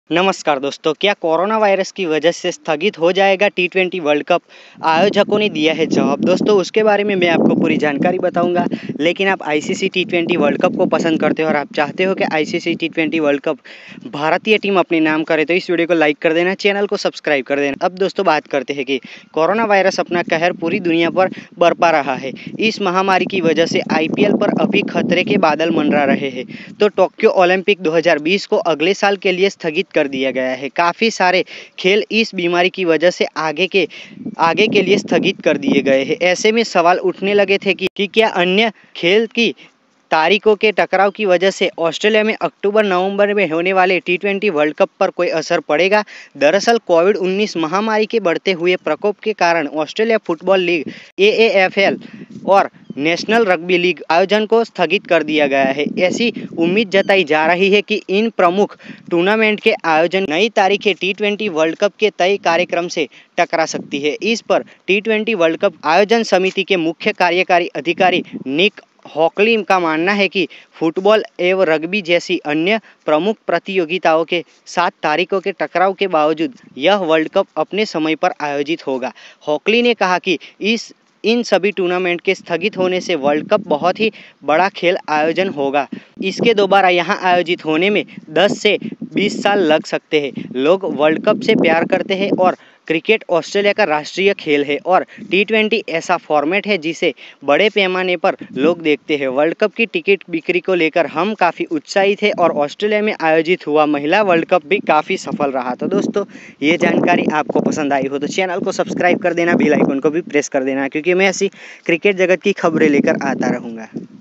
नमस्कार दोस्तों, क्या कोरोना वायरस की वजह से स्थगित हो जाएगा टी20 वर्ल्ड कप? आयोजकों ने दिया है जवाब। दोस्तों उसके बारे में मैं आपको पूरी जानकारी बताऊंगा। लेकिन आप आईसीसी टी20 वर्ल्ड कप को पसंद करते हो और आप चाहते हो कि आईसीसी टी20 वर्ल्ड कप भारतीय टीम अपने नाम करे, तो इस वीडियो को लाइक कर देना, चैनल को सब्सक्राइब कर देना। अब दोस्तों बात करते हैं कि कोरोना वायरस अपना कहर पूरी दुनिया पर बरपा रहा है। इस महामारी की वजह से IPL पर अभी खतरे के बादल मंडरा रहे हैं। तो टोक्यो ओलंपिक 2020 को अगले साल के लिए स्थगित कर दिया गया है। काफ़ी सारे खेल इस बीमारी की वजह से आगे के लिए स्थगित कर दिए गए हैं। ऐसे में सवाल उठने लगे थे कि क्या अन्य खेल की तारीखों के टकराव की वजह से ऑस्ट्रेलिया में अक्टूबर-नवंबर में होने वाले टी20 वर्ल्ड कप पर कोई असर पड़ेगा। दरअसल कोविड-19 महामारी के बढ़ते हुए प्रकोप के कारण ऑस्ट्रेलिया फुटबॉल लीग AAFL और नेशनल रग्बी लीग आयोजन को स्थगित कर दिया गया है। ऐसी उम्मीद जताई जा रही है कि इन प्रमुख टूर्नामेंट के आयोजन नई तारीखें टी20 वर्ल्ड कप के तय कार्यक्रम से टकरा सकती है। इस पर टी20 वर्ल्ड कप आयोजन समिति के मुख्य कार्यकारी अधिकारी निक हॉकली का मानना है कि फुटबॉल एवं रग्बी जैसी अन्य प्रमुख प्रतियोगिताओं के 7 तारीखों के टकराव के बावजूद यह वर्ल्ड कप अपने समय पर आयोजित होगा। हॉकली ने कहा कि इन सभी टूर्नामेंट के स्थगित होने से वर्ल्ड कप बहुत ही बड़ा खेल आयोजन होगा। इसके दोबारा यहां आयोजित होने में 10 से 20 साल लग सकते हैं। लोग वर्ल्ड कप से प्यार करते हैं और क्रिकेट ऑस्ट्रेलिया का राष्ट्रीय खेल है और टी20 ऐसा फॉर्मेट है जिसे बड़े पैमाने पर लोग देखते हैं। वर्ल्ड कप की टिकट बिक्री को लेकर हम काफ़ी उत्साहित हैं और ऑस्ट्रेलिया में आयोजित हुआ महिला वर्ल्ड कप भी काफ़ी सफल रहा। तो दोस्तों ये जानकारी आपको पसंद आई हो तो चैनल को सब्सक्राइब कर देना, बेल आइकन को भी प्रेस कर देना, क्योंकि मैं ऐसी क्रिकेट जगत की खबरें लेकर आता रहूँगा।